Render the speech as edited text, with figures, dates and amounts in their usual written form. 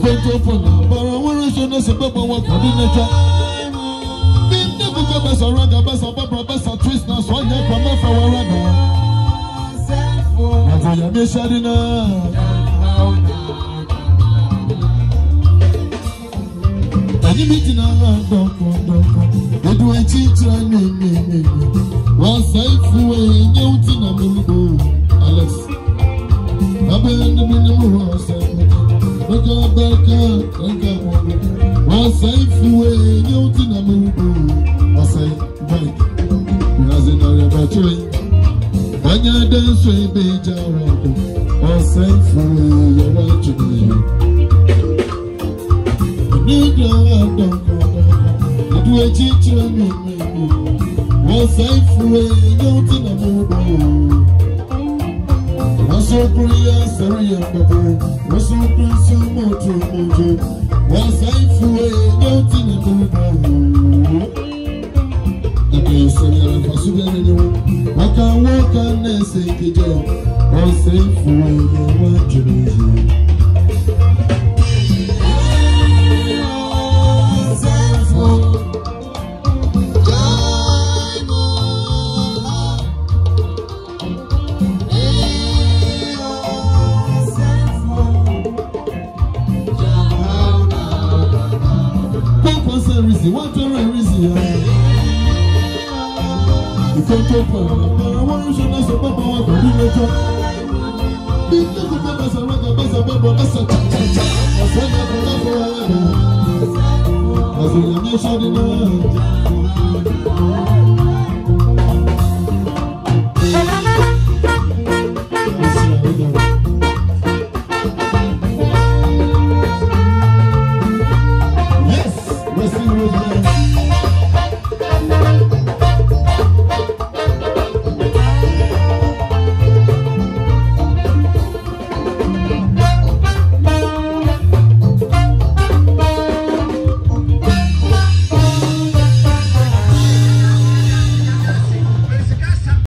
to open but I want to know some people what coordinator. Then never go best or rather best or Barbara best or twist now so you come off our radar. I tell you, Miss Shadina. Any meeting I don't do a teacher me. Was safe away, you think I'm Alex. I've been in the minimum house. Was safe away, you think I'm was safe. As in a battery. When you dance with me, was safe away, you're right to me. Do a teacher me. Was safe away, you think I'm was so clear, sorry, was so clear, was safe away, you think I'm the place for Sudan. I can walk and say, was safe away, you want to be. What a reason, you can't talk about I want you to know some people want to do it. Be careful, because I read the best of people. That's a cha-cha-cha. I said that forever. As we are nation in the world.